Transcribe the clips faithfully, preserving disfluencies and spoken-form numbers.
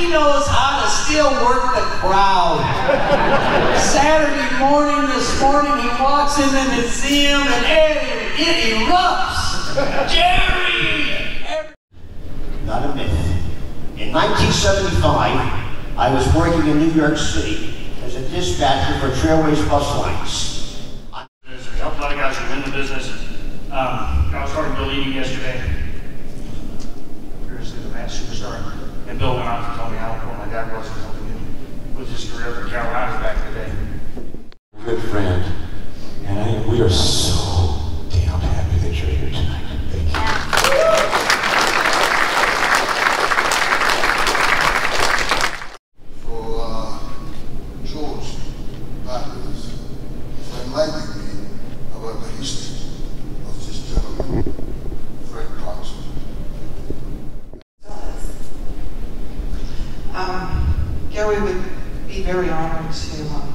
he knows how to still work the crowd. Saturday morning, this morning, he walks in the museum and it, it erupts. Jerry! Every Not a myth. In nineteen seventy-five, I was working in New York City as a dispatcher for Trailways bus lines. There's a couple other guys who are in the business. Um, I was talking to Bill Eating yesterday. Seriously, the match superstar. And Bill went out and told me how important my dad was in helping him with his career for Carolinas back in the day. Good friend, and I, we are so damn happy that you're here tonight. Thank you. For uh, George Tragos, for enlightening me about the history of this gentleman, Fred Thompson. Um, Gary would be very honored to um,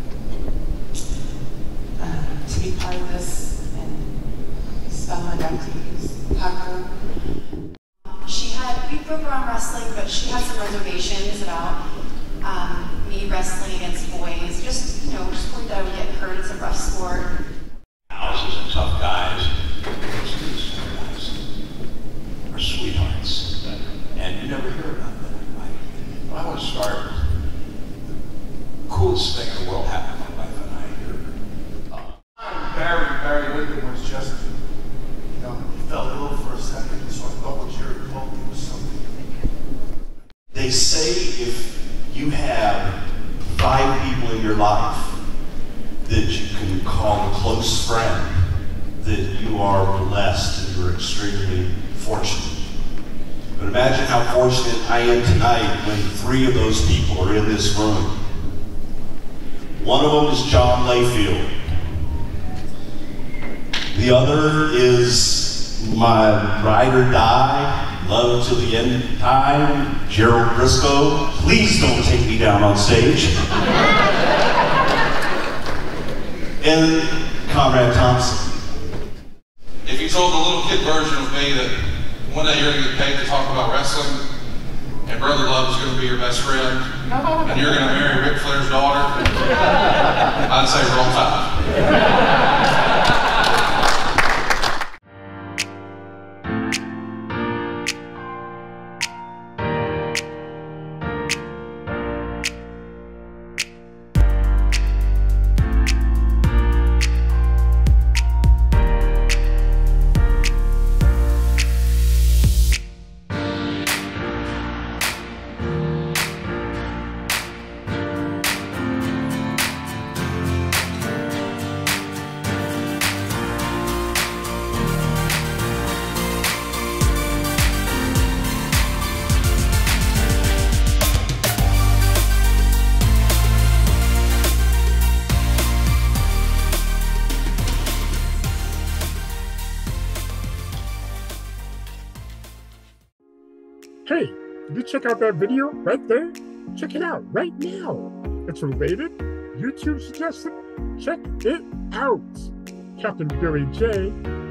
uh, to be part of this and spell my inductees, Paco. She had, we broke around wrestling, but she had some reservations about um, me wrestling against boys. Just, you know, just worried that I would get hurt. It's a rough sport. Houses and tough guys, these guys are sweethearts, and you never hear about that. Right? I want to start. The coolest thing in the world happened to my wife and I here. Uh, Barry, Barry Whitman was just, you know, he felt ill for a second, so I thought what Jerry told me was something. They say if you have five people in your life that you can call a close friend, that you are blessed and you're extremely fortunate. But imagine how fortunate I am tonight when three of those people are in this room. One of them is John Layfield. The other is my ride or die, love till the end of time, Gerald Brisco. Please don't take me down on stage. And Conrad Thompson. If you told the little kid version of me that one day you're going to get paid to talk about wrestling, and Brother Love is going to be your best friend, and you're going to marry Ric Flair's daughter, I'd say roll tide. Hey, did you check out that video right there? Check it out right now. It's related, YouTube suggested. Check it out. Captain Billy J